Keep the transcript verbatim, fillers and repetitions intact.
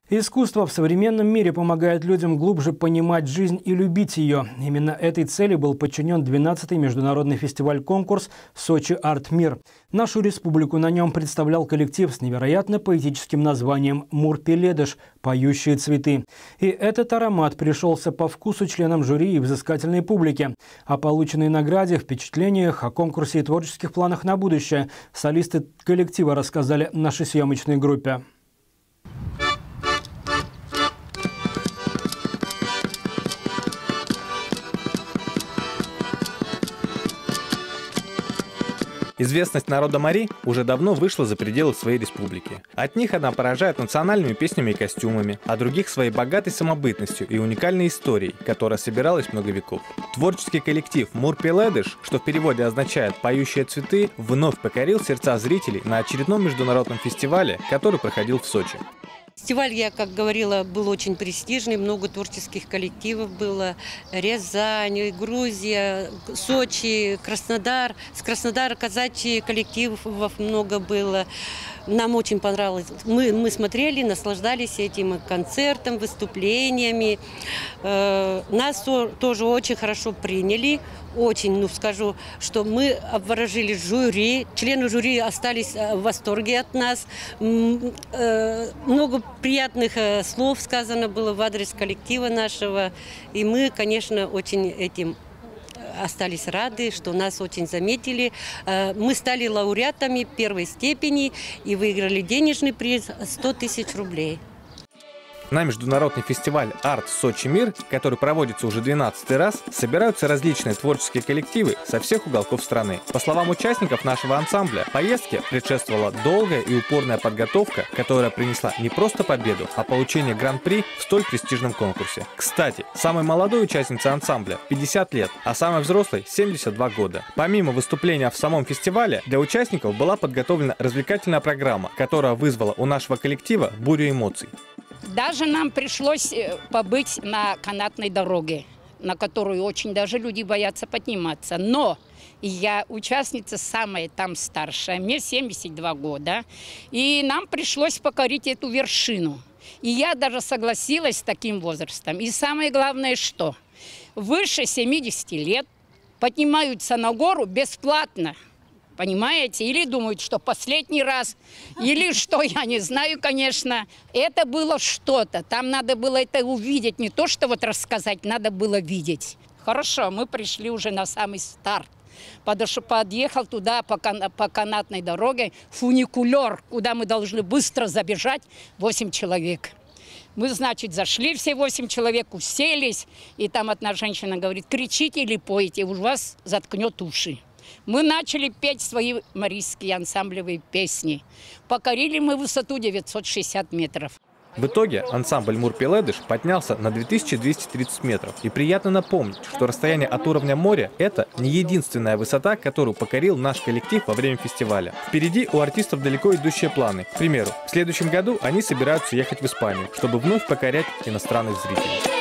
Искусство в современном мире помогает людям глубже понимать жизнь и любить ее. Именно этой цели был подчинен двенадцатый международный фестиваль-конкурс «Сочи Арт-Мир». Нашу республику на нем представлял коллектив с невероятно поэтическим названием «Мур-Пеледыш» – «Поющие цветы». И этот аромат пришелся по вкусу членам жюри и взыскательной публике. О полученной награде, впечатлениях, о конкурсе и творческих планах на будущее солисты коллектива рассказали нашей съемочной группе. Известность народа Мари уже давно вышла за пределы своей республики. От них она поражает национальными песнями и костюмами, а других своей богатой самобытностью и уникальной историей, которая собиралась много веков. Творческий коллектив «Мур-Пеледыш», что в переводе означает «поющие цветы», вновь покорил сердца зрителей на очередном международном фестивале, который проходил в Сочи. Фестиваль, я как говорила, был очень престижный, много творческих коллективов было. Рязань, Грузия, Сочи, Краснодар. С Краснодара казачьих коллективов много было. Нам очень понравилось. Мы, мы смотрели, наслаждались этим концертом, выступлениями. Э, нас тоже очень хорошо приняли. Очень, ну скажу, что мы обворожили жюри. Члены жюри остались в восторге от нас. Э, много приятных слов сказано было в адрес коллектива нашего. И мы, конечно, очень этим остались рады, что нас очень заметили. Мы стали лауреатами первой степени и выиграли денежный приз сто тысяч рублей. На международный фестиваль «Арт Сочи Мир», который проводится уже двенадцатый раз, собираются различные творческие коллективы со всех уголков страны. По словам участников нашего ансамбля, поездке предшествовала долгая и упорная подготовка, которая принесла не просто победу, а получение гран-при в столь престижном конкурсе. Кстати, самой молодой участнице ансамбля пятьдесят лет, а самой взрослой семьдесят два года. Помимо выступления в самом фестивале, для участников была подготовлена развлекательная программа, которая вызвала у нашего коллектива бурю эмоций. Даже нам пришлось побыть на канатной дороге, на которую очень даже люди боятся подниматься. Но я участница самая там старшая, мне семьдесят два года, и нам пришлось покорить эту вершину. И я даже согласилась с таким возрастом. И самое главное, что выше семидесяти лет поднимаются на гору бесплатно. Понимаете? Или думают, что последний раз, или что, я не знаю, конечно. Это было что-то. Там надо было это увидеть. Не то, что вот рассказать, надо было видеть. Хорошо, мы пришли уже на самый старт. Подошел, подъехал туда по, кан по канатной дороге фуникулер, куда мы должны быстро забежать, восемь человек. Мы, значит, зашли все восемь человек, уселись, и там одна женщина говорит: кричите или пойте, у вас заткнет уши. Мы начали петь свои марийские ансамблевые песни. Покорили мы высоту девятьсот шестьдесят метров. В итоге ансамбль «Мур-Пеледыш» поднялся на две тысячи двести тридцать метров. И приятно напомнить, что расстояние от уровня моря – это не единственная высота, которую покорил наш коллектив во время фестиваля. Впереди у артистов далеко идущие планы. К примеру, в следующем году они собираются ехать в Испанию, чтобы вновь покорять иностранных зрителей.